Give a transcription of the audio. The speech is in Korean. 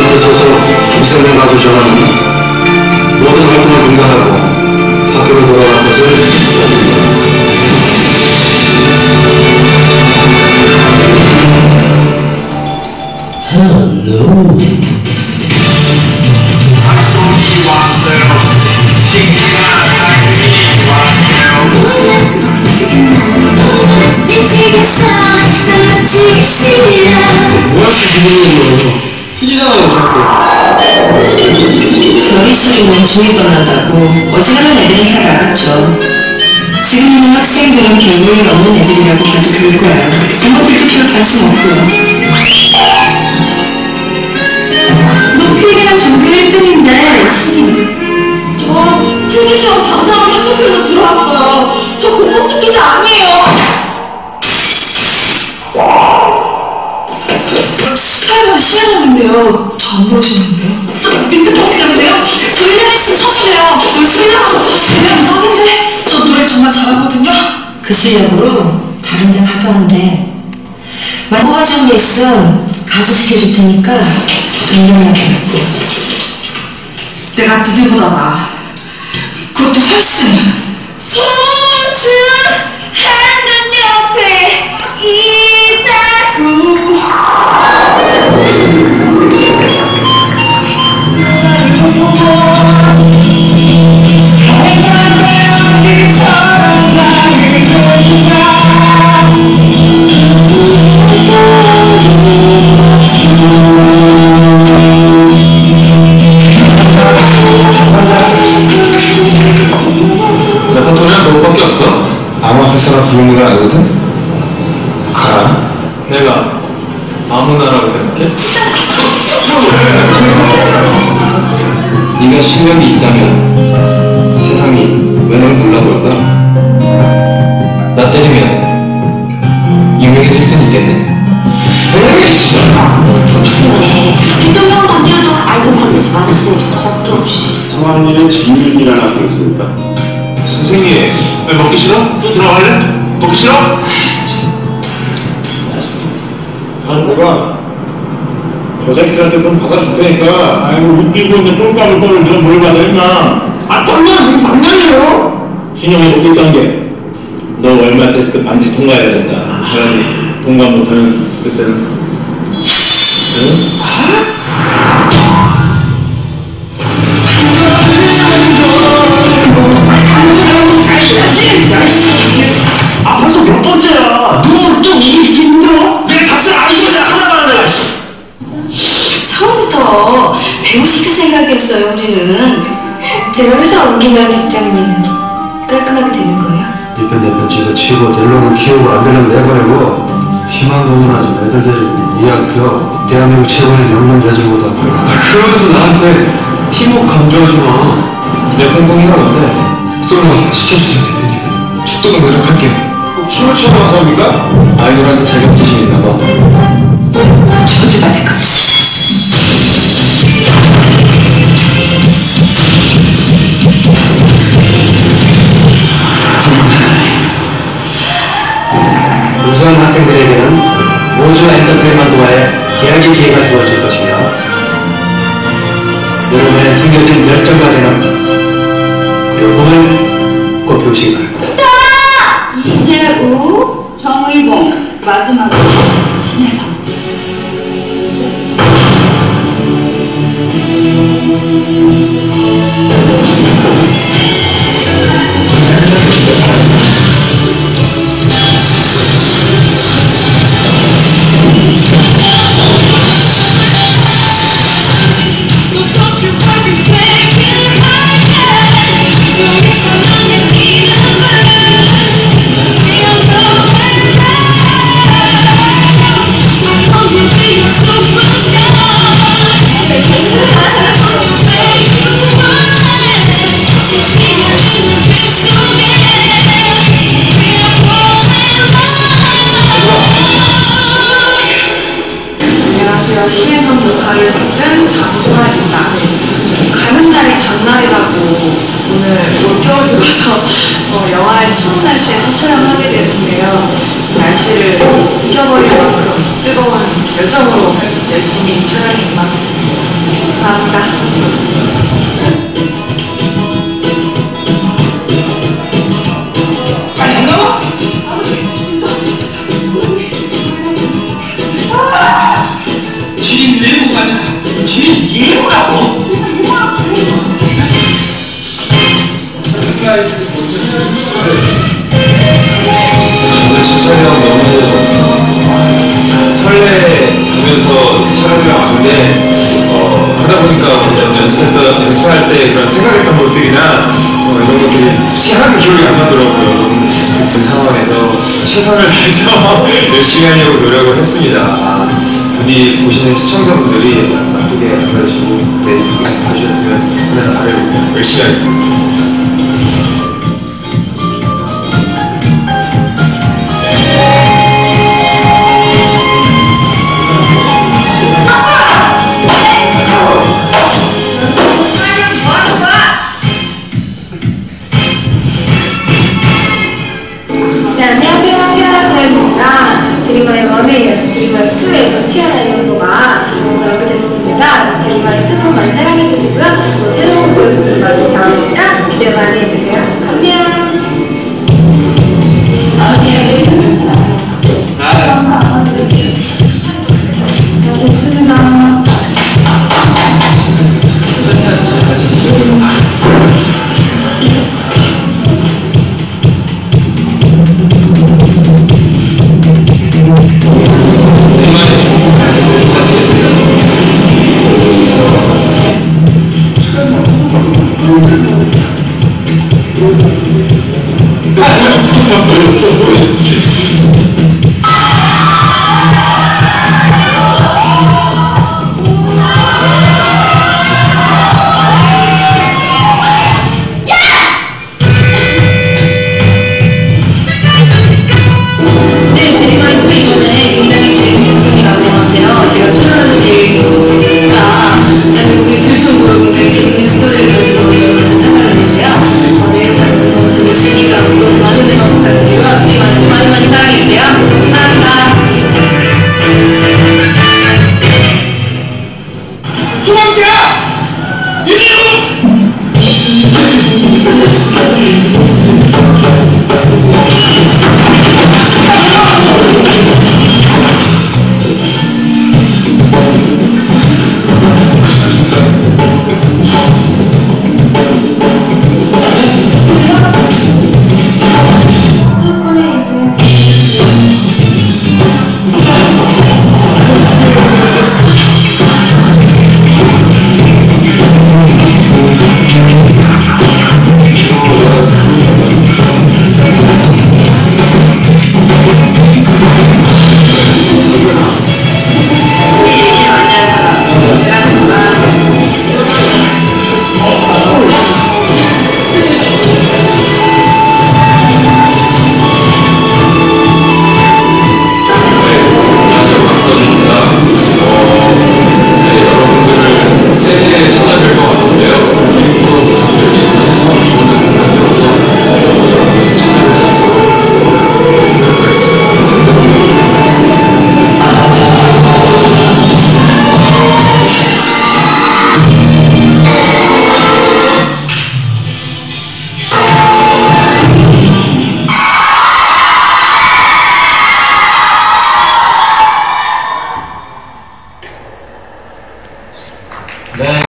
앞에 서서 김생명 가수 전하는 모든 활동을 중단하고 학교로 돌아가는 것을 권유합니다. Hello. 미치겠어, 널 놓치기 싫어. 뭐야, 기분이 희지잖아요, 자꾸. 저희 시주는 중이 떠난다고 어지간한 애들은 다 나갔죠. 지금 있는 학생들은 별볼일 없는 애들이라고 봐도 될 거야. 방법들도 별 관심 없고요. 너 필기랑 전교 1등인데, 저 실기시험 당장을 합격해서 들어왔어요. 저 공부 기자 아니에요. 시험인데요. 전 보시는데요. 저 밑에 통이는데요. 저 1년했으면 서울이에요. 늘 수련하고 다 재미없는 하는데 저 노래 정말 잘하거든요. 그 실력으로 다른 데는 하도 하는데 만화하자는 게 있음 가수 시켜줄 테니까 동경나게 할게요. 내가 니들보다 나아. 그것도 훨씬. 소중한 옆에 있다고. 내 폰토리랑 너밖에 없어? 아마 회사가 부르는 걸 알거든? 가라. 내가 아무나라고 생각해? 네가 실력이 있다면 세상이 왜 널 몰라볼까? 나 때리면 유명해질 수는 있겠네. 좀 심해. 뒷동강 건드려도 알고 건들지 말았어요. 겁도 없이. 성하는 일에 진일이라는 학생이 있습니까? 선생님, 왜 먹기 싫어? 또 들어갈래? 먹기 싫어? 난 뭐가 여자애들한테 돈 받아줄 테니까. 아이고 웃기고 있는 똥값을 떠를 내가 뭘 받아 임마. 아 떨면 이거 막말이에요. 신용에 못 있던 게 너 얼마 뗐을 때 반드시 통과해야 된다. 그러니 통과 못하면 그때는 응? 아 벌써 몇 번째야. 너 좀 이게 힘들어? 내가 다 쓸 아이디어냐 하나만 하냐. 처음부터 배우시킬 생각이었어요, 우리는. 제가 회사 옮기면 직장님 깔끔하게 되는 거예요? 네편 내편 집어치우고 델로를 키우고 안 되려면 내보내고 희망 고문하지 애들 데리고 이 학교 대한민국 최고의 영문여직보다 그러면서 나한테 팀워크 강조하지 마. 내 pen공이랑 어때? 솔로 시켜주세요 대표님. 축도는 노력할게요. 춤을 춰서 와서 합니까? 아이돌한테 자격지심이 있나봐. 저주가 될 것. 우수한 학생들에게는 모주와 엔터테인먼트와의 계약의 기회가 주어질 것이며 여러분의 숨겨진 열정과 재능 그리고 꿈을 꼭 배우시기 바랍니다. 이재우, 정의봉, 마지막으로 신혜성. 안녕하세요. 신혜성 역할을 맡은 강소라입니다. 가는 날이 전날이라고 오늘 올겨울 들어서 영화의 추운 날씨에 첫 촬영을 하게 되는데요. 날씨를 이겨버릴 만큼 뜨거운 열정으로 열심히 촬영에 임하겠습니다. 감사합니다. 빨리 안 나와? 지인 내부가 아니라 지인 예우라고? 오늘 진철이 형 너무 설레면서 촬영을 왔는데 하다 보니까 연습할 때 그런 생각했던 것들이나 이런 것들이 솔직히 하나도 기억이 안 나더라고요. 그 상황에서 최선을 다해서 열심히 하려고 노력을 했습니다. 부디 보시는 시청자분들이 나쁘게 안 봐주시고 예쁘게 봐주셨으면 하는 바람을 열심히 하겠습니다. 네, 안녕하세요. 시아라차입니다. 드림마이 1에 이어서 드림마이 2에서 치아라는 후보가 나오게 됐습니다. 드림마이 2도 많이 사랑해주시고요. 새로운 보여주는 말도 나오니까 기대 많이 해주세요. 안녕. 네.